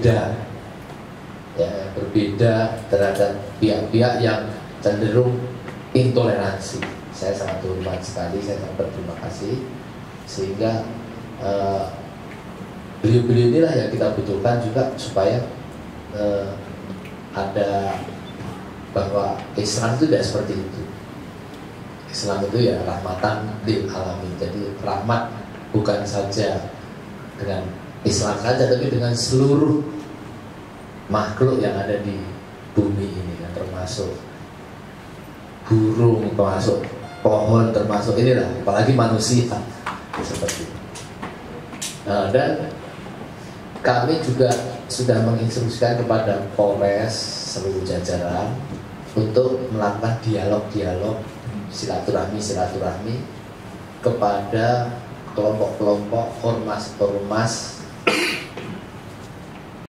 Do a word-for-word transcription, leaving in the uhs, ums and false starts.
berbeda, ya, berbeda terhadap pihak-pihak yang cenderung intoleransi. Saya sangat hormat sekali, saya sangat berterima kasih, sehingga uh, beliau-beliau inilah yang kita butuhkan juga supaya uh, ada bahwa Islam itu tidak seperti itu. Islam itu ya rahmatan lil alamin. Jadi rahmat bukan saja dengan Islam saja, tapi dengan seluruh makhluk yang ada di bumi ini, kan, termasuk burung, termasuk pohon, termasuk inilah, apalagi manusia seperti itu. Nah, dan kami juga sudah menginstruksikan kepada Polres seluruh jajaran untuk melakukan dialog-dialog silaturahmi-silaturahmi kepada kelompok-kelompok ormas-ormas